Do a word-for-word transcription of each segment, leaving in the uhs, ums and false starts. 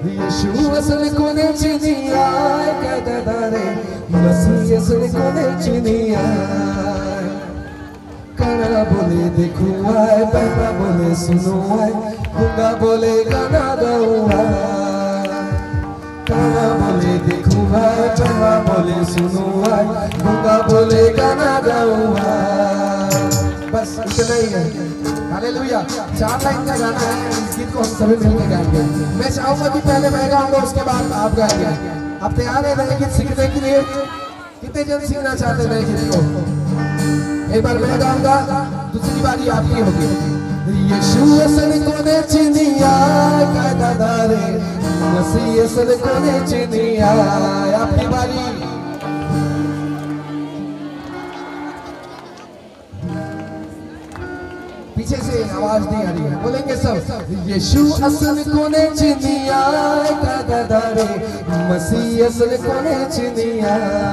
यीशु असल कोने चिनिया कददारे मसीह असल कोने चिनिया काना बोले देखो आए बहरा बोले सुनो आए गूंगा बोले गाना गाओ आए काना बोले देखो आए बहरा बोले सुनो आए गूंगा बोले गाना गाओ आए। बस इतना ही है। हालेलुया। चार लाइन का गाना है, इस गीत को हम सभी मिलकर गाएंगे। मैं चाहूंगा कि पहले मैं गाऊंगा उसके बाद आप गाएंगे। आप तैयार हैं नए गीत सीखने के लिए? कितने जन सीखना चाहते हैं नए गीत को? एक बार मैं गाऊंगा, दूसरी बारी आपकी होगी। यीशु असल कोने चिनिया कददारे मसीह असल कोने चिनिया। आपकी बारी। पीछे से आवाज नहीं आ रही है, बोलेंगे सब। यीशु असल कोने चिनिया कददारे मसीह असल कोने चिनिया।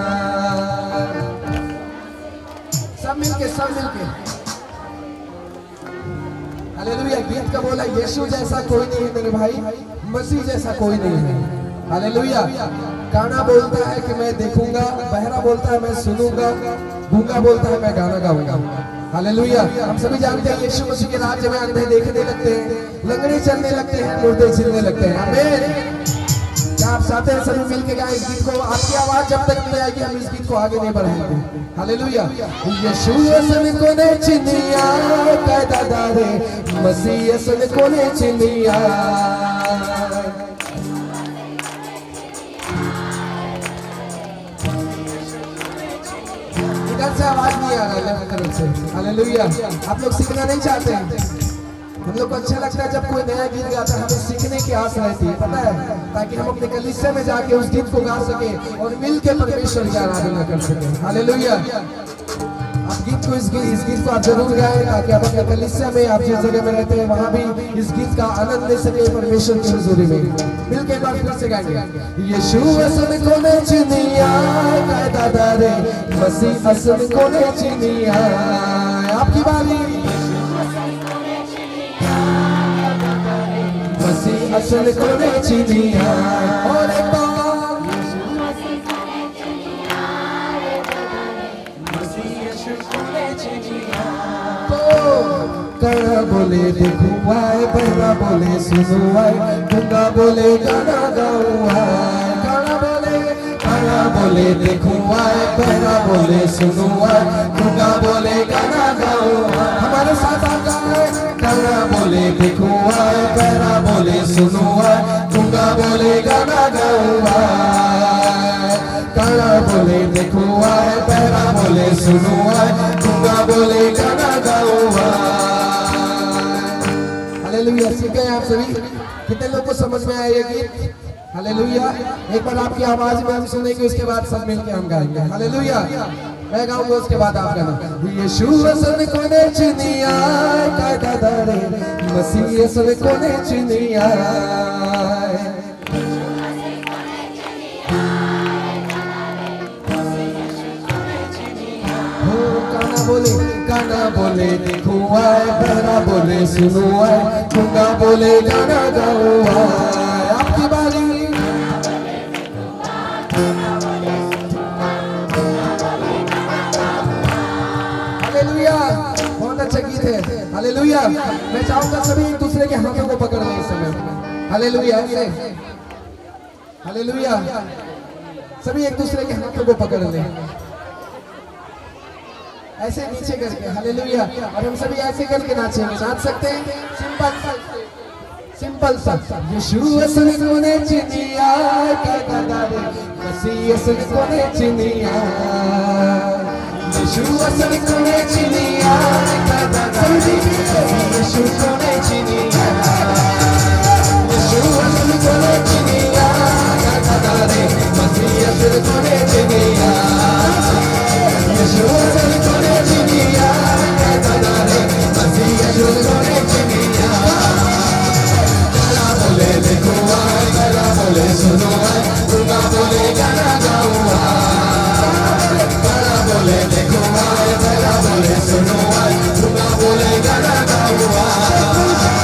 सब मिलके सब मिलके हालेलुया। गीत का बोला यीशु जैसा कोई नहीं है मेरे भाई, मसीह जैसा कोई नहीं है। हालेलुया। गाना बोलता है कि मैं देखूंगा, बहरा बोलता है मैं सुनूंगा, गूंगा बोलता है मैं गाना गाऊंगा। हालेलुया। हम सभी जानते हैं यीशु मसीह के राज्य में अंधे देखने लगते हैं, लंगड़े चलने लगते हैं, मुर्दे चलने लगते हैं। आमीन। क्या आप चाहते हैं सभी मिलके गाएं इस गीत को? आपकी आवाज जब तक नहीं आएगी हम इस गीत को आगे नहीं बढ़ाएंगे। हालेलुया। यीशु असल कोने चिनिया कददारे मसीह असल कोने चिनिया। इधर से आवाज नहीं आ रहा है तरफ से। हालेलुया। आप लोग सीखना नहीं चाहते हैं? हम लोग को अच्छा लगता है जब कोई नया गीत गाता है, हमें सीखने की आस रहती है, पता है, ताकि हम अपने कलीसिया में जाके उस गीत को गा सके और मिलके परमेश्वर की आराधना कर सके। हालेलुया। आप गीत को इस गीत, इस गीत को आप जरूर गाएं ताकि आप अपने कलीसिया में, आप जिस जगह में रहते हैं वहां भी इस गीत का आनंद ले सके परमेश्वर की हुजूरी में। मिलके एक बार फिर से गाएंगे। यीशु असल कोने चिनिया कददारे मसीह असल कोने चिनिया। आपकी बारी। मसीह असल कोने चिनिया। और एक बार काना बोले देखो आए बहरा बोले सुनो आए गूंगा बोले गाना गाओ आए। काना बोले काना बोले देखो आए बहरा बोले सुनो आए गूंगा बोले गाना गाओ आए। हमारे साथ आता है। काना बोले देखो आए बहरा बोले सुनो आए गूंगा बोले गाना गाओ आए। काना बोले देखो आए बहरा बोले सुनो आए गूंगा बोले गाना गाओ आए। हालेलुया। सीख गए आप सभी? कितने लोग को समझ में आया ये गीत? हालेलुया। एक बार आपकी आवाज में हम सुनेंगे, उसके बाद सब मिलके हम गाएंगे। हालेलुया। मैं गाऊंगा, उसके बाद आप गाना। यीशु असल कोने चिनिया कददारे मसीह असल कोने चिनिया। काना बोले गाना बोले देखो आए बहरा बोले सुनो आए गूंगा बोले गाना गाओ आए। आपकी बारी। हालेलुया। बहुत अच्छा गीत है। हालेलुया। मैं चाहूंगा सभी एक दूसरे के हाथों को पकड़ लें इस समय। हालेलुया। हालेलुया। सभी एक दूसरे के हाथों को पकड़ लें ऐसे नीचे करके। हालेलुया। और हम सभी ऐसे करके नाचेंगे। नाच सकते हैं? सिंपल सिंपल सा। यीशु असल कोने चिनिया कददारे मसीह असल कोने चिनिया। यीशु असल कोने चिनिया कददारे यीशु कोने चिनिया। यीशु असल कोने चिनिया कददारे मसीह असल कोने चिनिया। यीशु असल कोने चिनिया कददारे मसीह असल कोने चिनिया। गाना बोले देखो आए गाना बोले सुनो आए गूंगा बोले गाना गाओ आए। गाना बोले देखो आए गाना बोले सुनो आए गूंगा बोले गाना गाओ आए।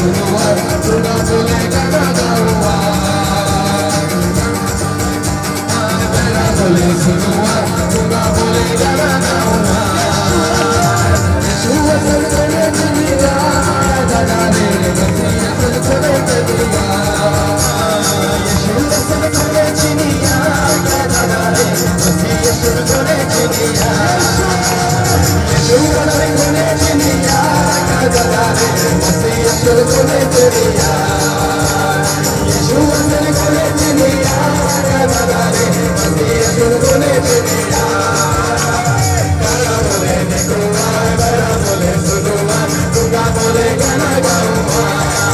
सुनो आए खुदा बोले गाना गाऊंगा मेरा बोले सुनो आए खुदा बोले गाना गाऊंगा यीशु असल करे दुनिया दादा रे मसीह असल करे दुनिया यीशु असल करे दुनिया दादा रे मसीह असल करे दुनिया यीशु असल करे दुनिया दादा रे मसीह असल करे दुनिया यीशु असल करे दुनिया दादा रे मसीह असल करे दुनिया गाना बोले देखो आए गाना बोले सुनो आए खुदा बोले गाना गाऊंगा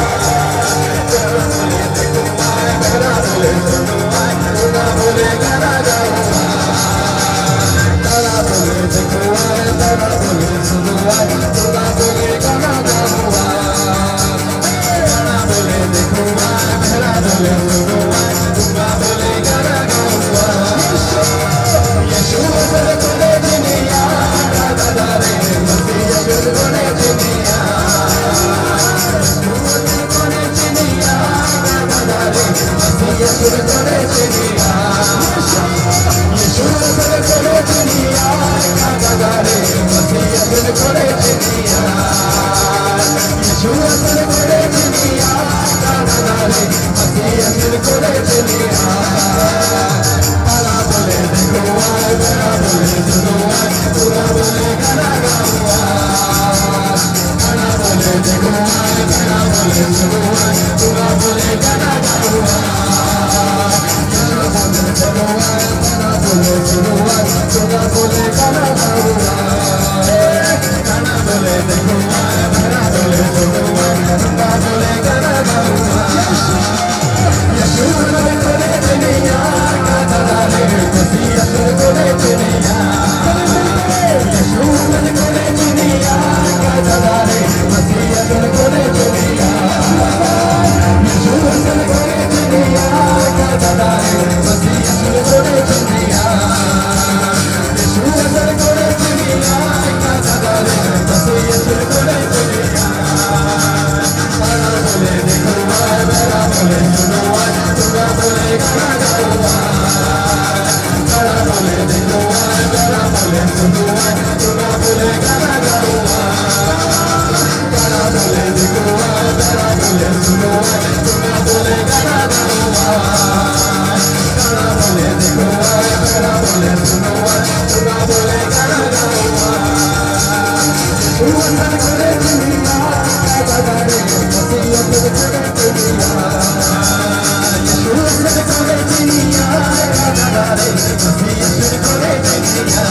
गाना बोले देखो आए गाना बोले सुनो आए खुदा बोले गाना गाऊंगा गाना बोले देखो आए गाना बोले सुनो आए खुदा बोले गाना गाऊंगा गाना बोले देखो आए गाना बोले सुनो आए खुदा बोले गाना गाऊंगा यीशु असल करे दुनिया दादा रे मसीह असल करे दुनिया यीशु असल करे दुनिया दादा रे मसीह असल करे दुनिया यीशु असल करे दुनिया दादा रे मसीह असल करे दुनिया यीशु असल करे दुनिया दादा रे मसीह असल करे दुनिया गाना बोले देखो आए गाना बोले सुनो आए खुदा बोले गाना गाऊंगा गाना बोले देखो आए गाना बोले सुनो आए खुदा बोले गाना गाऊंगा गाना बोले देखो आए गाना बोले सुनो आए खुदा बोले गाना गाऊंगा गाना बोले देखो आए गाना बोले सुनो आए खुदा बोले गाना गाऊंगा यीशु असल करे दुनिया दादा रे मसीह असल करे दुनिया यीशु असल करे दुनिया दादा रे मसीह असल करे दुनिया यीशु असल करे दुनिया दादा रे मसीह असल करे दुनिया यीशु असल करे दुनिया दादा रे मसीह असल करे दुनिया गाना बोले देखो आए मेरा बोले सुनो आए खुदा बोले गाना गाऊंगा गाना बोले देखो आए गाना बोले सुनो आए खुदा बोले गाना गाऊंगा गाना बोले देखो आए गाना बोले सुनो आए खुदा बोले गाना गाऊंगा गाना बोले देखो आए गाना बोले सुनो आए खुदा बोले गाना गाऊंगा यीशु असल करे दुनिया दादा रे मसीह असल करे दुनिया यीशु असल करे दुनिया दादा रे मसीह असल करे दुनिया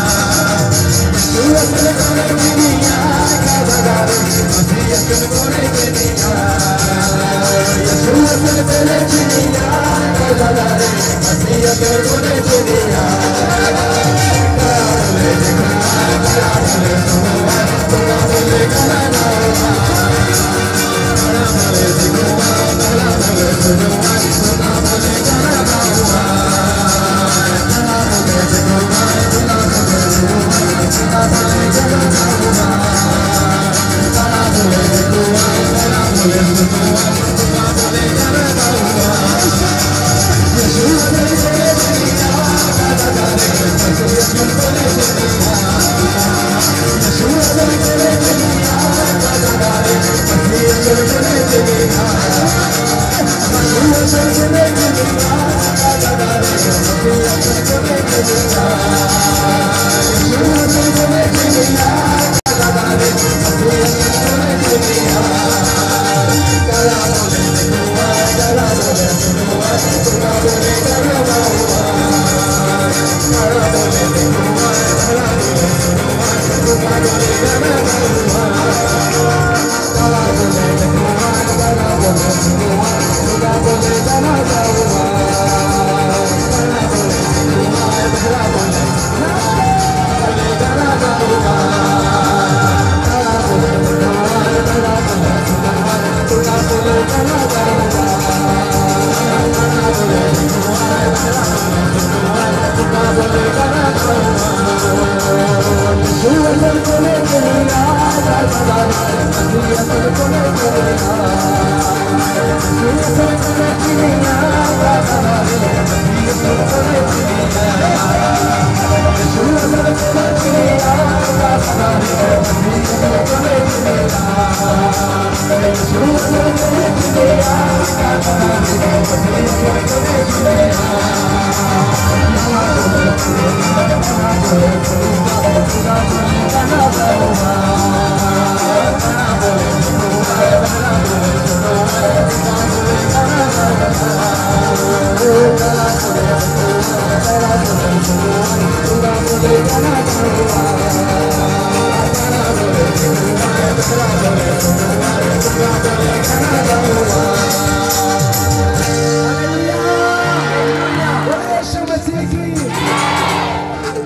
यीशु असल करे दुनिया दादा रे मसीह असल करे दुनिया यीशु असल करे दुनिया दादा रे मसीह असल करे दुनिया गाना बोले देखो आए गाना बोले सुनो आए खुदा बोले गाना गाऊंगा गाना बोले देखो आए गाना बोले सुनो आए खुदा बोले गाना गाऊंगा गाना बोले देखो आए गाना बोले सुनो आए खुदा बोले गाना गाऊंगा गाना बोले देखो आए गाना बोले सुनो आए खुदा बोले गाना गाऊंगा यीशु असल करे दुनिया दादा रे मसीह असल करे दुनिया यीशु असल करे दुनिया दादा रे मसीह असल करे दुनिया यीशु असल करे दुनिया दादा रे मसीह असल करे दुनिया यीशु असल करे दुनिया दादा रे मसीह असल करे दुनिया गाना बोले देखो आए गाना बोले सुनो आए खुदा बोले गाना गाऊंगा गाना बोले देखो Gaana gaun